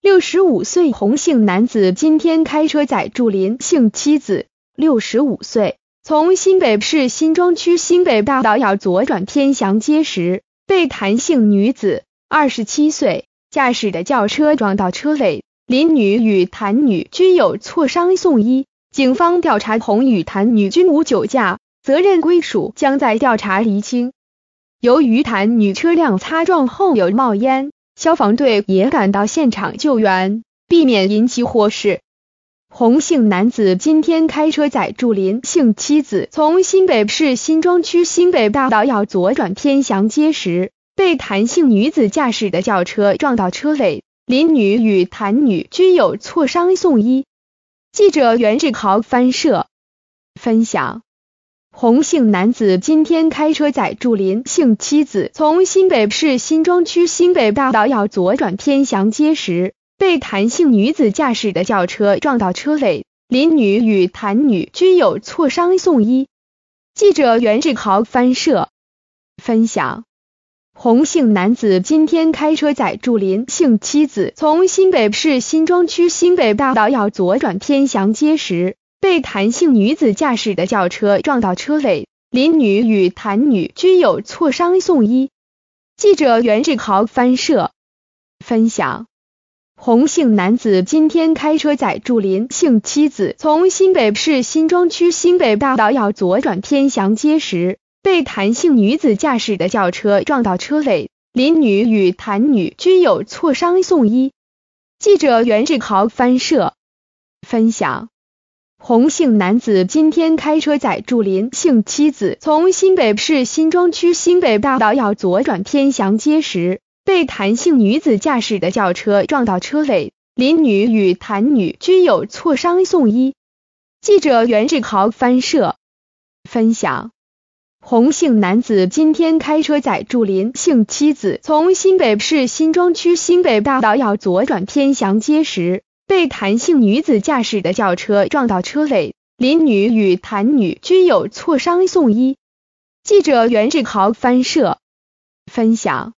65岁洪姓男子今天开车载祝林姓妻子，65岁，从新北市新庄区新北大道要左转天祥街时，被谭姓女子27岁驾驶的轿车撞到车尾，林女与谭女均有挫伤送医。警方调查洪与谭女均无酒驾，责任归属将在调查厘清。由于谭女车辆擦撞后有冒烟，消防队也赶到现场救援，避免引起火势。洪姓男子今天开车载祝林姓妻子从新北市新庄区新北大道要左转天祥街时，被谭姓女子驾驶的轿车撞到车尾，林女与谭女均有挫伤送医。记者袁志豪翻摄分享。洪姓男子今天开车载祝林姓妻子从新北市新庄区新北大道要左转天祥街时，被谭姓女子驾驶的轿车撞到车尾，林女与谭女均有挫伤送医。记者袁志豪翻摄分享。洪姓男子今天开车载祝林姓妻子从新北市新庄区新北大道要左转天祥街时，被谭姓女子驾驶的轿车撞到车尾，林女与谭女均有挫伤送医。记者袁志豪翻摄分享。洪姓男子今天开车载祝林姓妻子从新北市新庄区新北大道要左转天祥街时，被谭姓女子驾驶的轿车撞到车尾，林女与谭女均有挫伤送医。记者袁志豪翻摄分享。洪姓男子今天开车载祝林姓妻子从新北市新庄区新北大道要左转天祥街时，被谭姓女子驾驶的轿车撞到车尾，林女与谭女均有挫伤送医。记者袁志豪翻摄分享。洪姓男子今天开车载祝林姓妻子从新北市新庄区新北大道要左转天祥街时，被谭姓女子驾驶的轿车撞到车尾，林女与谭女均有挫伤送医。记者袁志豪翻摄分享。